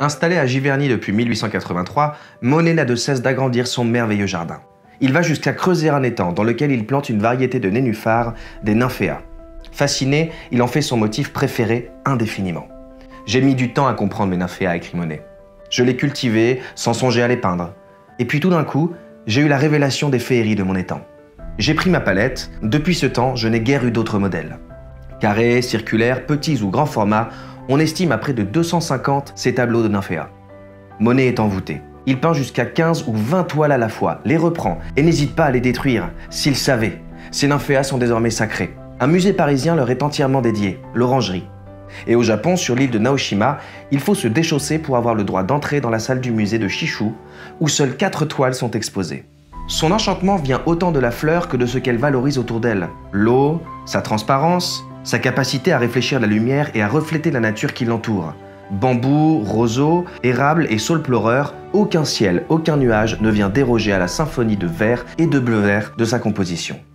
Installé à Giverny depuis 1883, Monet n'a de cesse d'agrandir son merveilleux jardin. Il va jusqu'à creuser un étang dans lequel il plante une variété de nénuphars, des nymphéas. Fasciné, il en fait son motif préféré indéfiniment. J'ai mis du temps à comprendre mes nymphéas, écrit Monet. Je les cultivais sans songer à les peindre. Et puis tout d'un coup, j'ai eu la révélation des féeries de mon étang. J'ai pris ma palette, depuis ce temps, je n'ai guère eu d'autres modèles. Carrés, circulaires, petits ou grands formats, on estime à près de 250 ces tableaux de nymphéas. Monet est envoûté. Il peint jusqu'à 15 ou 20 toiles à la fois, les reprend et n'hésite pas à les détruire. S'il savait, ces nymphéas sont désormais sacrés. Un musée parisien leur est entièrement dédié, l'Orangerie. Et au Japon, sur l'île de Naoshima, il faut se déchausser pour avoir le droit d'entrer dans la salle du musée de Shishu, où seules 4 toiles sont exposées. Son enchantement vient autant de la fleur que de ce qu'elle valorise autour d'elle. L'eau, sa transparence, sa capacité à réfléchir la lumière et à refléter la nature qui l'entoure. Bambou, roseau, érable et saule pleureur, aucun ciel, aucun nuage ne vient déroger à la symphonie de vert et de bleu-vert de sa composition.